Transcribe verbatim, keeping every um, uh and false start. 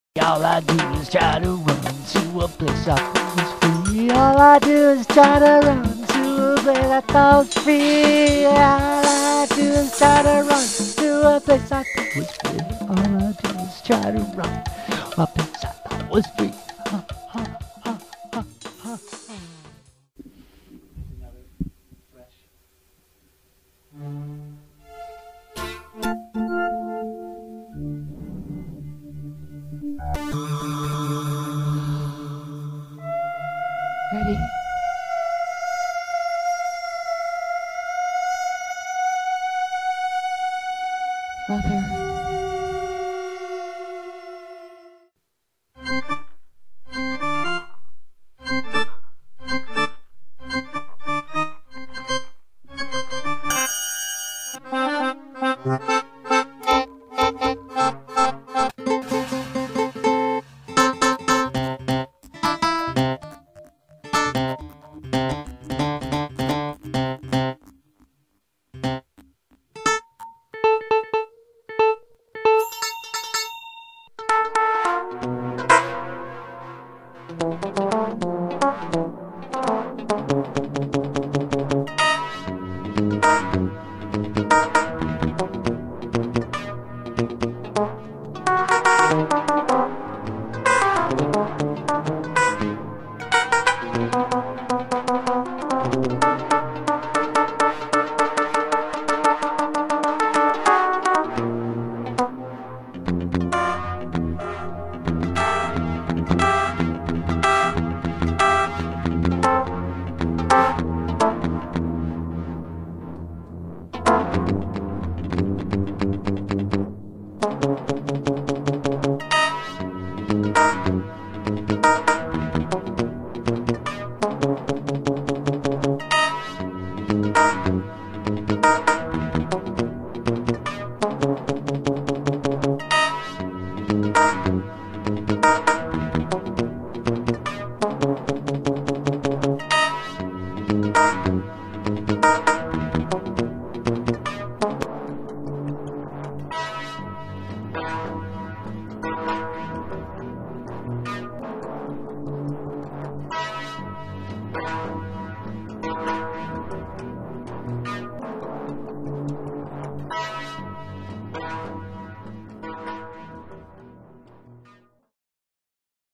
All I do is try to run to a place I thought was free. All I do is try to run to a place I thought was free. All I do is try to run to a place I thought was free. All I do is try to run to a place I thought was free. Huh, huh, huh, huh, huh. Another fresh. Ready? Mother.